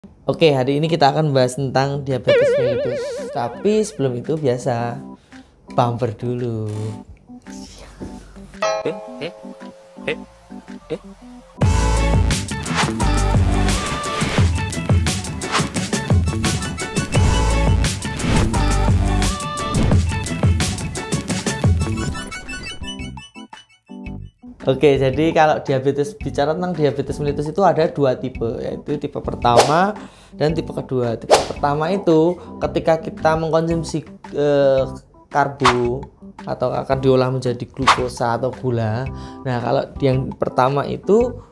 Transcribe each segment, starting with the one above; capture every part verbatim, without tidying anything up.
Oke, hari ini kita akan bahas tentang diabetes mellitus. Tapi sebelum itu biasa bumper dulu. Eh, eh, eh, eh. Oke, jadi kalau diabetes, bicara tentang diabetes mellitus itu ada dua tipe, yaitu tipe pertama dan tipe kedua. Tipe pertama itu ketika kita mengkonsumsi eh, karbo atau akan diolah menjadi glukosa atau gula. Nah, kalau yang pertama itu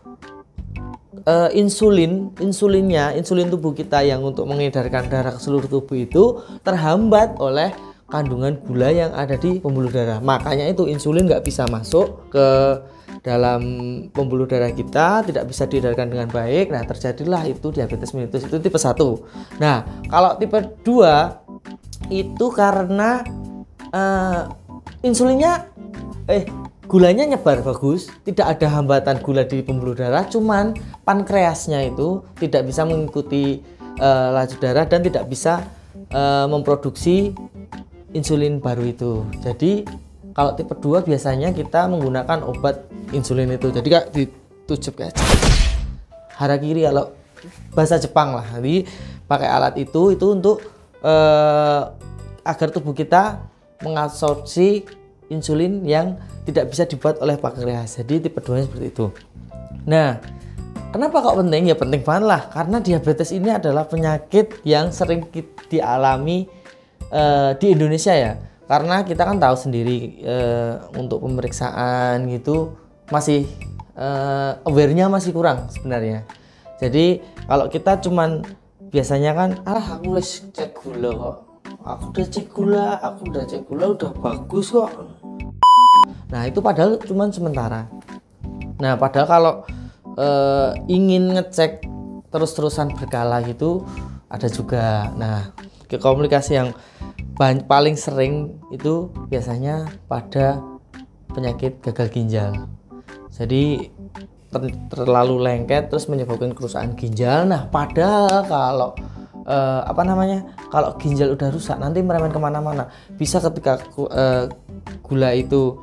eh, insulin, insulinnya, insulin tubuh kita yang untuk mengedarkan darah ke seluruh tubuh itu terhambat oleh kandungan gula yang ada di pembuluh darah. Makanya itu insulin nggak bisa masuk ke dalam pembuluh darah kita, tidak bisa diedarkan dengan baik. Nah, terjadilah itu diabetes mellitus, itu tipe satu. Nah, kalau tipe dua itu karena uh, insulinnya eh gulanya nyebar bagus, tidak ada hambatan gula di pembuluh darah, cuman pankreasnya itu tidak bisa mengikuti uh, laju darah dan tidak bisa uh, memproduksi insulin baru itu. Jadi kalau tipe dua biasanya kita menggunakan obat insulin itu. Jadi kayak ditujup kayak harakiri kalau bahasa Jepang lah. Jadi pakai alat itu itu untuk eh, agar tubuh kita mengabsorpsi insulin yang tidak bisa dibuat oleh pankreas. Jadi tipe dua seperti itu. Nah, kenapa kok penting? Ya penting banget lah, karena diabetes ini adalah penyakit yang sering dialami uh, di Indonesia ya. Karena kita kan tahu sendiri uh, untuk pemeriksaan gitu masih uh, aware-nya masih kurang sebenarnya. Jadi kalau kita cuman biasanya kan, alah aku udah cek gula kok, aku udah cek gula, aku udah cek gula udah bagus kok. Nah itu padahal cuman sementara. Nah padahal kalau uh, ingin ngecek terus-terusan berkala gitu ada juga. Nah komunikasi yang paling sering itu biasanya pada penyakit gagal ginjal. Jadi ter terlalu lengket terus menyebabkan kerusakan ginjal. Nah, padahal kalau eh, apa namanya, kalau ginjal udah rusak nanti merembet kemana-mana. Bisa ketika eh, gula itu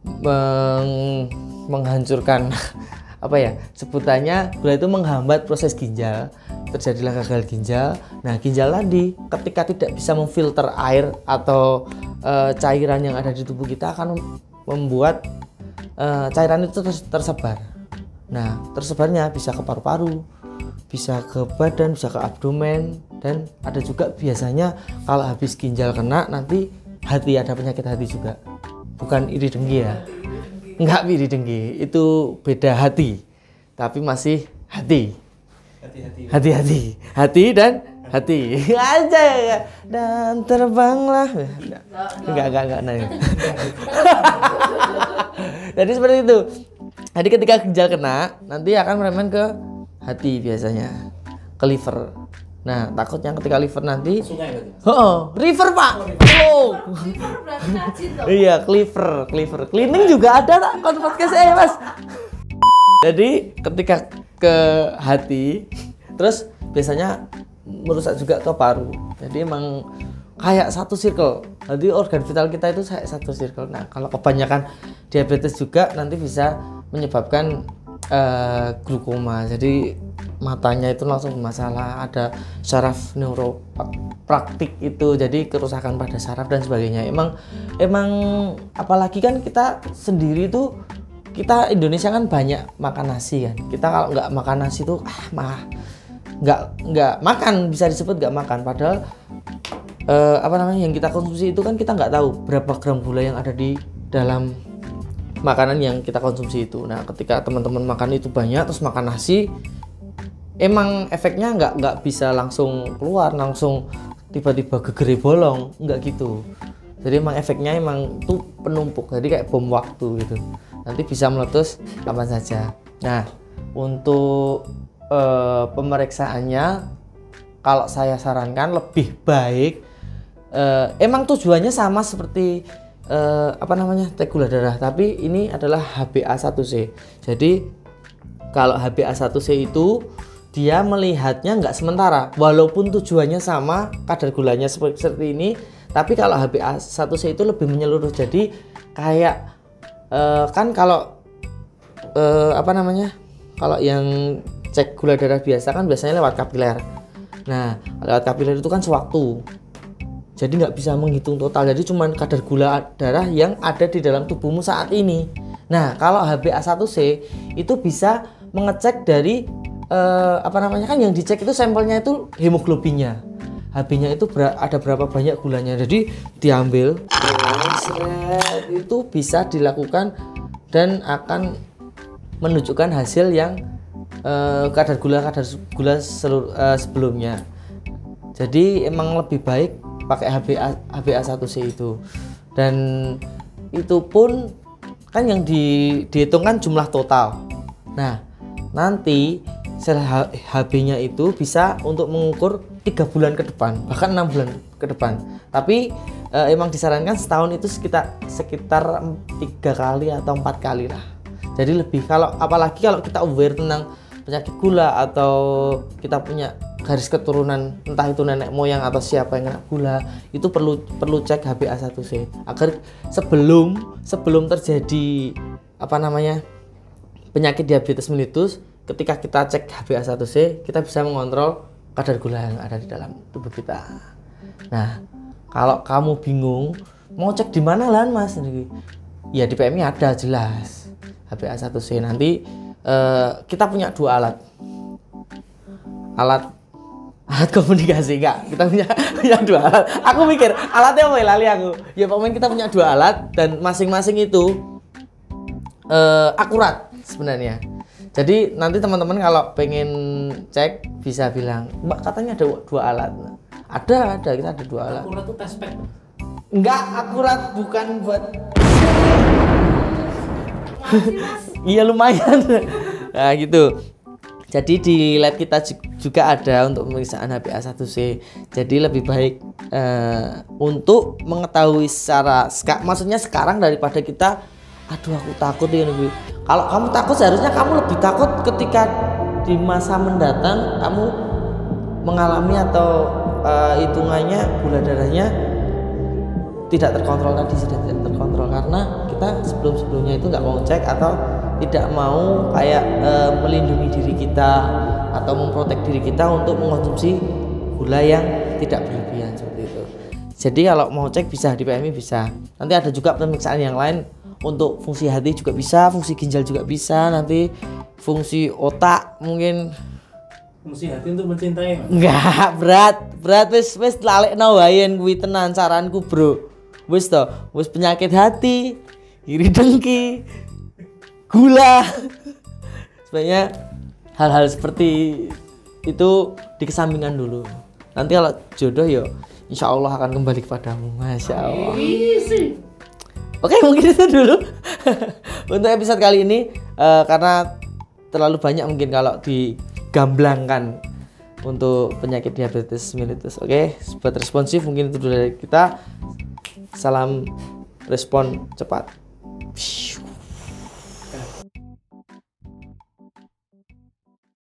meng menghancurkan apa ya sebutannya, gula itu menghambat proses ginjal, terjadilah gagal ginjal. Nah ginjal tadi ketika tidak bisa memfilter air atau e, cairan yang ada di tubuh kita akan membuat e, cairan itu tersebar. Nah tersebarnya bisa ke paru-paru, bisa ke badan, bisa ke abdomen, dan ada juga biasanya kalau habis ginjal kena nanti hati, ada penyakit hati juga. Bukan iri dengki ya, enggak iri dengki, itu beda hati, tapi masih hati. Hati-hati, hati dan hati aja ya. Dan terbanglah. Enggak, enggak, enggak naik. Jadi seperti itu. Jadi ketika ginjal kena, nanti akan merembet ke hati biasanya, ke liver. Nah, takutnya ketika liver nanti oh, river Pak. Oh. Iya, cleaver, cleaver. Cleaning juga ada tak kon podcast saya, Mas. Jadi ketika ke hati, terus biasanya merusak juga ke paru. Jadi emang kayak satu circle. Jadi organ vital kita itu kayak satu circle. Nah, kalau kebanyakan diabetes juga nanti bisa menyebabkan uh, glaukoma. Jadi matanya itu langsung bermasalah, ada saraf neuropraktik itu, jadi kerusakan pada saraf dan sebagainya. Emang emang apalagi kan kita sendiri itu, kita Indonesia kan banyak makan nasi kan. Kita kalau nggak makan nasi tuh ah mah nggak nggak makan, bisa disebut nggak makan. Padahal eh, apa namanya yang kita konsumsi itu kan kita nggak tahu berapa gram gula yang ada di dalam makanan yang kita konsumsi itu. Nah ketika teman-teman makan itu banyak terus makan nasi, emang efeknya nggak nggak bisa langsung keluar, langsung tiba-tiba gegere bolong, nggak gitu. Jadi emang efeknya emang tuh penumpuk, jadi kayak bom waktu gitu. Nanti bisa meletus kapan saja. Nah untuk e, pemeriksaannya, kalau saya sarankan lebih baik e, emang tujuannya sama seperti e, apa namanya tes gula darah, tapi ini adalah H b A satu C. Jadi kalau H b A satu C itu dia melihatnya nggak sementara, walaupun tujuannya sama, kadar gulanya seperti, seperti ini, tapi kalau H b A satu C itu lebih menyeluruh. Jadi kayak uh, kan kalau uh, apa namanya, kalau yang cek gula darah biasa kan biasanya lewat kapiler. Nah lewat kapiler itu kan sewaktu, jadi nggak bisa menghitung total, jadi cuman kadar gula darah yang ada di dalam tubuhmu saat ini. Nah kalau H b A satu C itu bisa mengecek dari Uh, apa namanya, kan yang dicek itu sampelnya itu hemoglobinnya, H B-nya itu ber ada berapa banyak gulanya, jadi diambil itu bisa dilakukan dan akan menunjukkan hasil yang uh, kadar gula kadar gula seluruh, uh, sebelumnya. Jadi emang lebih baik pakai H b A H b A satu C itu, dan itu pun kan yang di, dihitung kan jumlah total. Nah nanti sel H B-nya itu bisa untuk mengukur tiga bulan ke depan, bahkan enam bulan ke depan. Tapi e, emang disarankan setahun itu sekitar sekitar tiga kali atau empat kali lah. Jadi lebih, kalau apalagi kalau kita aware tentang penyakit gula atau kita punya garis keturunan, entah itu nenek moyang atau siapa yang kena gula, itu perlu perlu cek H b A satu C agar sebelum sebelum terjadi apa namanya penyakit diabetes mellitus. Ketika kita cek H b A satu C, kita bisa mengontrol kadar gula yang ada di dalam tubuh kita. Nah, kalau kamu bingung mau cek di mana lah Mas? Ya di P M I ada jelas H b A satu C. Nanti eh, kita punya dua alat. Alat alat komunikasi enggak? Kita punya punya dua alat. Aku mikir alatnya apa ya, lali aku. Ya pokoknya kita punya dua alat dan masing-masing itu eh, akurat sebenarnya. Jadi nanti teman-teman kalau pengen cek bisa bilang, Mbak katanya ada dua alat. Ada, ada, kita ada dua alat. Akurat tuh tes pack. Enggak akurat, bukan buat. Iya lumayan. Nah gitu. Jadi di lab kita juga ada untuk pemeriksaan H b A satu C. Jadi lebih baik uh, untuk mengetahui secara, maksudnya sekarang daripada kita, aduh aku takut ya lebih. Kalau kamu takut seharusnya kamu lebih takut ketika di masa mendatang kamu mengalami atau uh, hitungannya gula darahnya tidak terkontrol, tadi sudah tidak terkontrol karena kita sebelum-sebelumnya itu nggak mau cek atau tidak mau kayak uh, melindungi diri kita atau memprotek diri kita untuk mengkonsumsi gula yang tidak berlebihan seperti itu. Jadi kalau mau cek bisa di P M I bisa. Nanti ada juga pemeriksaan yang lain. Untuk fungsi hati juga bisa, fungsi ginjal juga bisa, nanti fungsi otak mungkin. Fungsi hati untuk mencintai. Enggak, berat, berat wis wis lalekno wae kuwi tenan saranku, Bro. Wis to, wis penyakit hati, iri dengki, gula. Sebenarnya hal-hal seperti itu dikesampingkan dulu. Nanti kalau jodoh ya insya Allah akan kembali kepadamu. Masya Allah. Oke, mungkin itu dulu untuk episode kali ini, uh, karena terlalu banyak mungkin kalau digamblangkan untuk penyakit diabetes mellitus. Oke, buat responsif mungkin itu dulu dari kita. Salam respon cepat.